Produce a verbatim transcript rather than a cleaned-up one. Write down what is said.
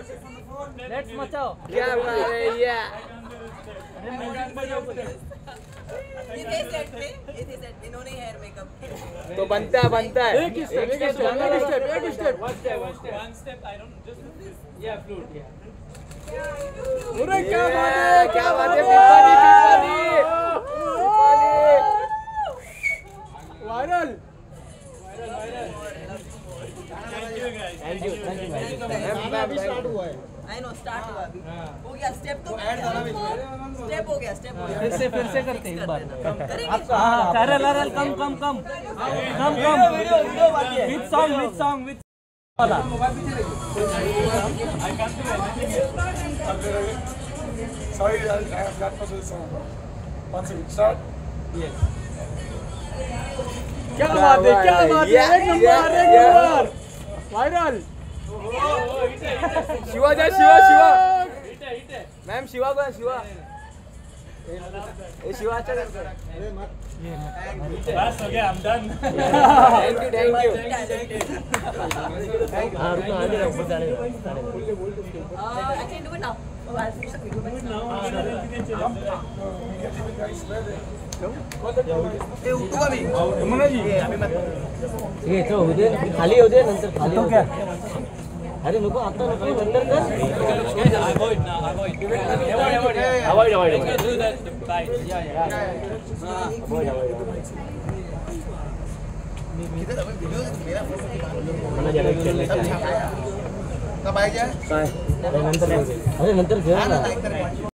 Let's मचाओ। क्या बात है ये? ये थे सेट पे, ये थे सेट पे, इन्होंने हेयर मेकअप किया। तो बनता है बनता है। एक स्टेप एक स्टेप एक स्टेप एक step One step, one step. One step. I don't just yeah, flute. Yeah. अरे क्या बात है क्या बात है पिपाली पिपाली viral. Thank you guys. Thank you thank you गाना अभी स्टार्ट हुआ है। आई नो स्टार्ट हुआ अभी। हो गया स्टेप तो स्टेप हो गया स्टेप हो गया। फिर से फिर से करते हैं एक बार। करेंगे सरल सरल come come come come come with song with song with वाला। Sorry, I have got for this song. Once we start. क्या बात है क्या बात है एक नंबर एक नंबर वायरल। शिवा जा शिवा शिवा मैम शिवा को शिवा ए शिवा अच्छा करता है। Bas, okay, I'm done. Thank you thank you हां रुको आगे रहो ऊपर जाने दो। I can do it now. ये तो हो दे खाली हो दे नंतर खाली हो क्या? अरे नको आता नको नंतर कर। Avoid now, avoid. Avoid, avoid. Avoid avoid Let's do that. Bye. Yeah, yeah. Avoid avoid मला जरा विचारलं Tama ba? काय? अरे नंतर अरे नंतर घेऊ ना।